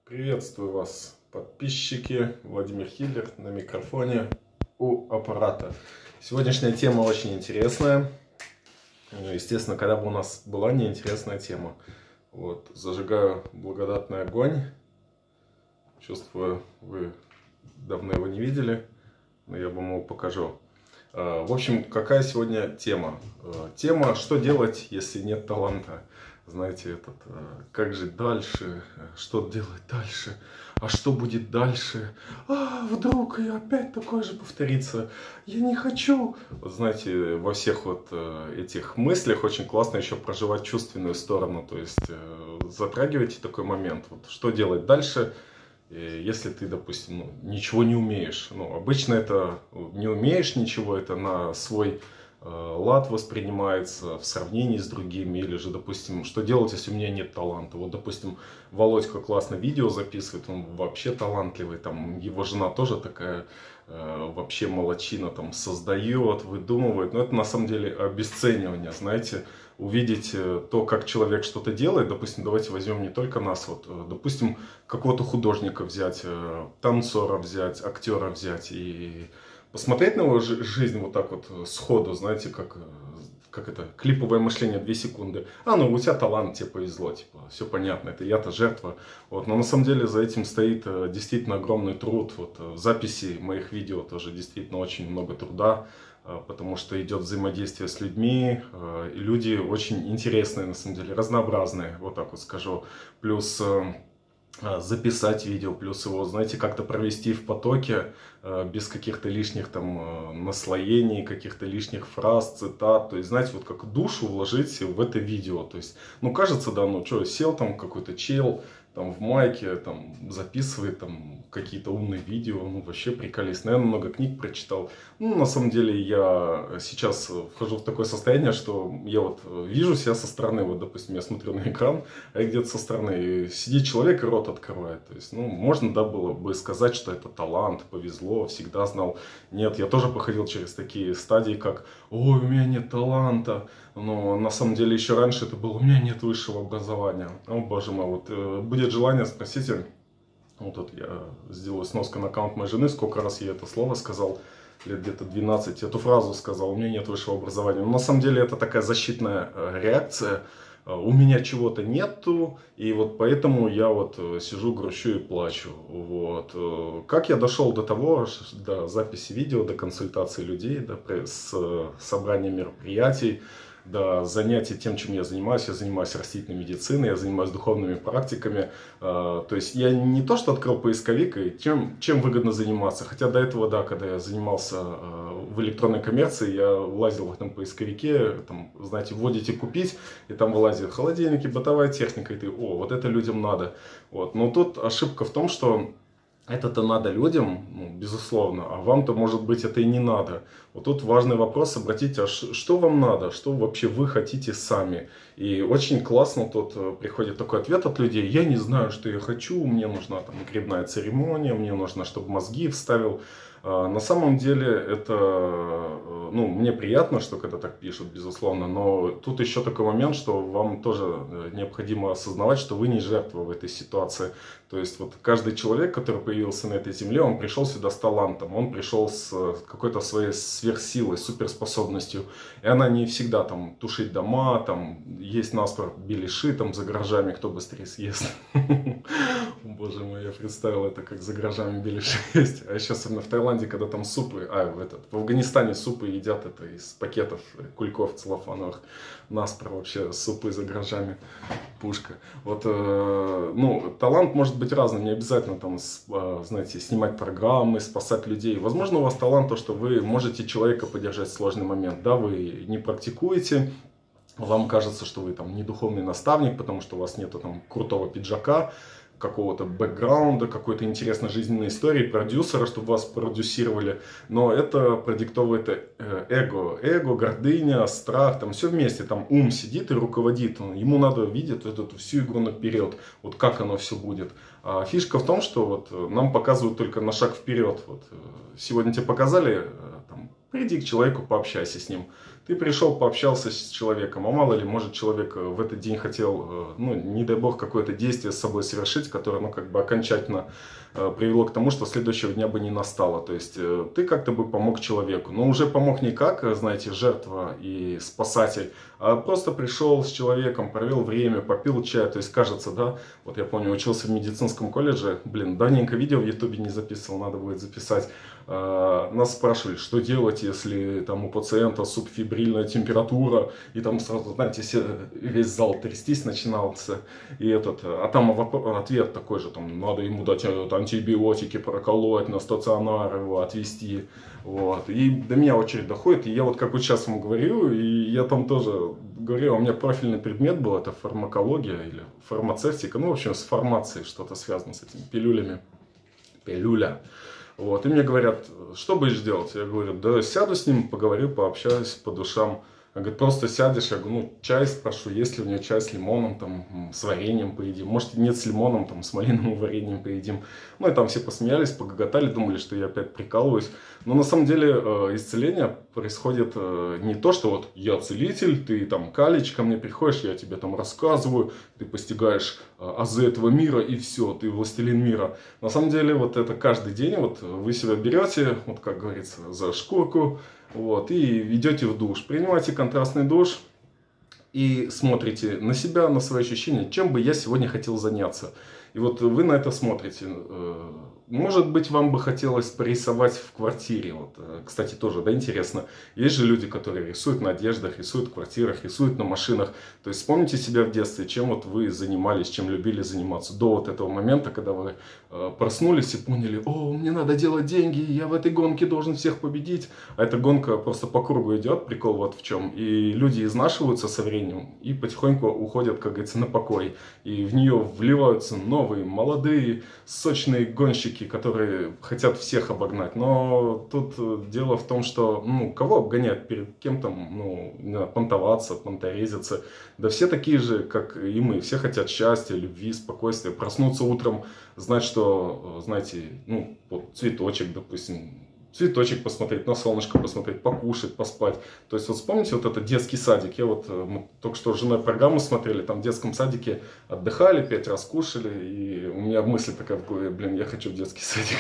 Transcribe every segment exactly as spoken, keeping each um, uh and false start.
Приветствую вас, подписчики. Владимир Хиллер на микрофоне у аппарата. Сегодняшняя тема очень интересная. Естественно, когда бы у нас была неинтересная тема. Вот, зажигаю благодатный огонь. Чувствую, вы давно его не видели, но я вам его покажу. В общем, какая сегодня тема? Тема, что делать, если нет таланта. Знаете, этот, как жить дальше, что делать дальше, а что будет дальше, а вдруг и опять такое же повторится, я не хочу. Вот знаете, во всех вот этих мыслях очень классно еще проживать чувственную сторону, то есть затрагивайте такой момент, вот, что делать дальше, если ты, допустим, ну, ничего не умеешь. Ну, обычно это не умеешь ничего, это на свой лад воспринимается в сравнении с другими, или же, допустим, что делать, если у меня нет таланта. Вот, допустим, Володька классно видео записывает, он вообще талантливый, там его жена тоже такая э, вообще молодчина, там создает, выдумывает, но это на самом деле обесценивание, знаете, увидеть то, как человек что-то делает. Допустим, давайте возьмем не только нас, вот, допустим, какого-то художника взять, танцора взять, актера взять и посмотреть на его жизнь вот так вот сходу, знаете, как, как это, клиповое мышление, две секунды. А, ну у тебя талант, тебе повезло, типа, все понятно, это я-то жертва. Вот, но на самом деле за этим стоит действительно огромный труд. Вот, в записи моих видео тоже действительно очень много труда, потому что идет взаимодействие с людьми, и люди очень интересные, на самом деле, разнообразные, вот так вот скажу. Плюс записать видео, плюс его, знаете, как-то провести в потоке, без каких-то лишних там наслоений, каких-то лишних фраз, цитат. То есть, знаете, вот как душу вложить в это видео. То есть, ну, кажется, да, ну, что, сел там какой-то чел, там, в майке, там, записывает там какие-то умные видео, ну, вообще приколись. Наверное, много книг прочитал. Ну, на самом деле, я сейчас вхожу в такое состояние, что я вот вижу себя со стороны, вот, допустим, я смотрю на экран, а я где-то со стороны, и сидит человек и рот открывает. То есть, ну, можно, да, было бы сказать, что это талант, повезло, всегда знал. Нет, я тоже проходил через такие стадии, как, ой, у меня нет таланта. Но на самом деле еще раньше это было, у меня нет высшего образования. О, боже мой, вот э, будет желание, спросите, вот тут я сделаю сноску на аккаунт моей жены, сколько раз я это слово сказал, лет где-то двенадцать, эту фразу сказал, у меня нет высшего образования. Но на самом деле это такая защитная реакция, у меня чего-то нету, и вот поэтому я вот сижу, грущу и плачу. Вот. Как я дошел до того, до записи видео, до консультации людей, до с собрания мероприятий, до занятий тем, чем я занимаюсь. Я занимаюсь растительной медициной, я занимаюсь духовными практиками. То есть я не то, что открыл поисковик, и чем, чем выгодно заниматься. Хотя до этого, да, когда я занимался в электронной коммерции, я лазил в этом поисковике, там, знаете, вводите «купить», и там вылазит холодильники, бытовая техника, и ты, о, вот это людям надо. Вот. Но тут ошибка в том, что это-то надо людям, ну, безусловно, а вам-то, может быть, это и не надо. Вот тут важный вопрос, обратите, а что вам надо, что вообще вы хотите сами. И очень классно тут приходит такой ответ от людей, я не знаю, что я хочу, мне нужна там грибная церемония, мне нужно, чтобы мозги вставил. На самом деле это, ну, мне приятно, что когда так пишут, безусловно, но тут еще такой момент, что вам тоже необходимо осознавать, что вы не жертва в этой ситуации. То есть вот каждый человек, который появился на этой земле, он пришел сюда с талантом, он пришел с какой-то своей сверхсилой, суперспособностью. И она не всегда там тушить дома, там есть наспор беляши там за гаражами, кто быстрее съест. Боже мой, я представил это, как за гаражами беляши есть. А еще особенно в Таиланде, когда там супы, а в, этот, в Афганистане супы едят это из пакетов кульков целлофановых. Наспор вообще супы за гаражами, пушка. Вот, э, ну, талант может быть разным, не обязательно там, с, э, знаете, снимать программы, спасать людей. Возможно, у вас талант то, что вы можете человека поддержать в сложный момент, да, вы не практикуете. Вам кажется, что вы там не духовный наставник, потому что у вас нету там крутого пиджака, какого-то бэкграунда, какой-то интересной жизненной истории, продюсера, чтобы вас продюсировали. Но это продиктовывает эго. Эго, гордыня, страх, там все вместе. Там ум сидит и руководит. Ему надо видеть вот эту всю игру наперед. Вот как оно все будет. А фишка в том, что вот нам показывают только на шаг вперед. Вот сегодня тебе показали, там, приди к человеку, пообщайся с ним. Ты пришел, пообщался с человеком, а мало ли, может, человек в этот день хотел, ну, не дай бог, какое-то действие с собой совершить, которое, ну, как бы окончательно привело к тому, что следующего дня бы не настало. То есть ты как-то бы помог человеку, но уже помог не как, знаете, жертва и спасатель, а просто пришел с человеком, провел время, попил чай. То есть кажется, да, вот я помню, учился в медицинском колледже, блин, давненько видео в ютубе не записывал, надо будет записать. Нас спрашивали, что делать, если там у пациента субфибрильная температура, и там сразу, знаете, весь зал трястись начинался, и этот, а там ответ такой же, там, надо ему дать антибиотики, проколоть, на стационар его отвезти, вот, и до меня очередь доходит, и я вот как вот сейчас вам говорю, и я там тоже говорю, у меня профильный предмет был, это фармакология или фармацевтика, ну, в общем, с фармацией что-то связано с этими пилюлями, пилюля. Вот, и мне говорят, что будешь делать? Я говорю, да сяду с ним, поговорю, пообщаюсь по душам. Он говорит, просто сядешь, я говорю, ну, чай спрошу, есть ли у него чай с лимоном, там, с вареньем поедим. Может, нет с лимоном, там, с малиновым вареньем поедим. Ну, и там все посмеялись, погоготали, думали, что я опять прикалываюсь. Но на самом деле э, исцеление происходит э, не то, что вот я целитель, ты там калич ко мне приходишь, я тебе там рассказываю, ты постигаешь э, азы этого мира и все, ты властелин мира. На самом деле вот это каждый день, вот вы себя берете, вот как говорится, за шкурку, вот, и идете в душ, принимаете контрастный душ и смотрите на себя, на свои ощущения, чем бы я сегодня хотел заняться. И вот вы на это смотрите. Может быть, вам бы хотелось порисовать в квартире. Вот, кстати, тоже, да, интересно. Есть же люди, которые рисуют на одеждах, рисуют в квартирах, рисуют на машинах. То есть вспомните себя в детстве, чем вот вы занимались, чем любили заниматься до вот этого момента, когда вы проснулись и поняли, о, мне надо делать деньги, я в этой гонке должен всех победить. А эта гонка просто по кругу идет, прикол вот в чем. И люди изнашиваются со временем и потихоньку уходят, как говорится, на покой. И в нее вливаются новые, молодые, сочные гонщики, которые хотят всех обогнать. Но тут дело в том, что, ну, кого обгонять, перед кем там, ну, понтоваться, понторезиться. Да все такие же, как и мы. Все хотят счастья, любви, спокойствия. Проснуться утром, знать, что, знаете, ну, вот цветочек, допустим, цветочек посмотреть, на солнышко посмотреть, покушать, поспать. То есть вот вспомните вот этот детский садик. Я вот, мы только что с женой программу смотрели, там в детском садике отдыхали, пять раз кушали, и у меня мысль такая в голове, блин, я хочу в детский садик.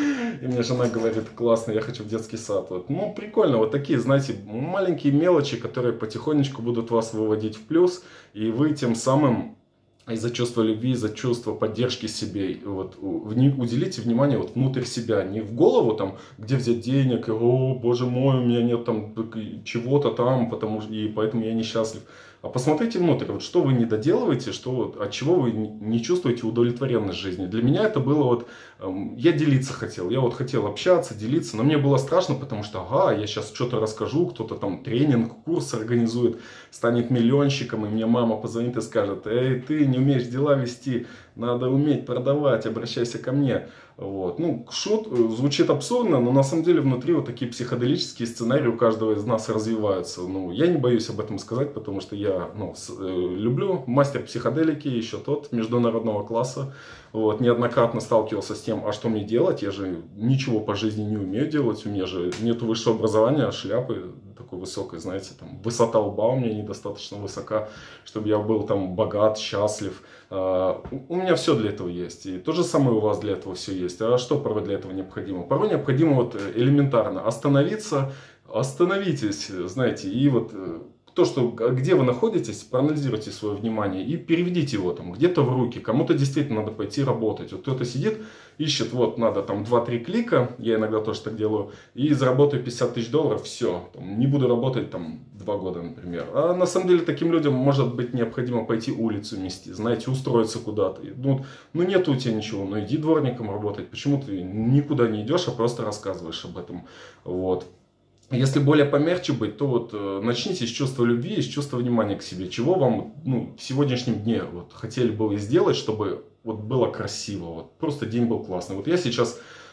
И мне жена говорит, классно, я хочу в детский сад. Вот. Ну, прикольно, вот такие, знаете, маленькие мелочи, которые потихонечку будут вас выводить в плюс, и вы тем самым из-за чувства любви, из-за чувства поддержки себе, вот, уделите внимание вот внутрь себя, не в голову, там, где взять денег, и, о, боже мой, у меня нет там чего-то там, потому, и поэтому я несчастлив. А посмотрите внутрь, вот, что вы не доделываете, что, от чего вы не чувствуете удовлетворенность жизни. Для меня это было вот, эм, я делиться хотел, я вот хотел общаться, делиться, но мне было страшно, потому что, ага, я сейчас что-то расскажу, кто-то там тренинг, курс организует, станет миллионщиком, и мне мама позвонит и скажет, эй, ты не умеешь дела вести, надо уметь продавать, обращайся ко мне. Вот. Ну, шут звучит абсурдно, но на самом деле внутри вот такие психоделические сценарии у каждого из нас развиваются. Ну, я не боюсь об этом сказать, потому что я, ну, с, э, люблю, мастер психоделики, еще тот, международного класса. Вот, неоднократно сталкивался с тем, а что мне делать, я же ничего по жизни не умею делать, у меня же нет высшего образования, шляпы такой высокой, знаете, там, высота лба у меня недостаточно высока, чтобы я был там богат, счастлив. Uh, у меня все для этого есть, и то же самое у вас для этого все есть. А что порой для этого необходимо? Порой необходимо вот элементарно остановиться, остановитесь, знаете, и вот то, что, где вы находитесь, проанализируйте свое внимание и переведите его там где-то в руки. Кому-то действительно надо пойти работать. Вот кто-то сидит, ищет, вот надо там два-три клика, я иногда тоже так делаю, и заработаю пятьдесят тысяч долларов, все, там, не буду работать там два года, например. А на самом деле таким людям может быть необходимо пойти улицу мести, знаете, устроиться куда-то. Ну, ну нет у тебя ничего, ну иди дворником работать, почему ты никуда не идешь, а просто рассказываешь об этом, вот. Если более помягче быть, то вот э, начните с чувства любви и с чувства внимания к себе. Чего вам, ну, в сегодняшнем дне вот, хотели бы вы сделать, чтобы вот было красиво, вот, просто день был классный. Вот я сейчас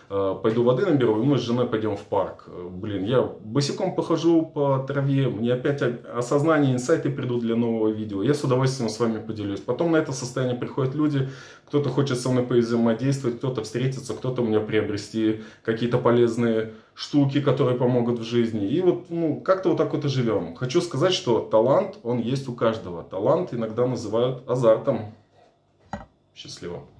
пойду воды наберу, и мы с женой пойдем в парк. Блин, я босиком похожу по траве, мне опять осознание, инсайты придут для нового видео. Я с удовольствием с вами поделюсь. Потом на это состояние приходят люди, кто-то хочет со мной повзаимодействовать, кто-то встретиться, кто-то мне приобрести какие-то полезные штуки, которые помогут в жизни. И вот, ну, как-то вот так вот и живем. Хочу сказать, что талант, он есть у каждого. Талант иногда называют азартом. Счастливо.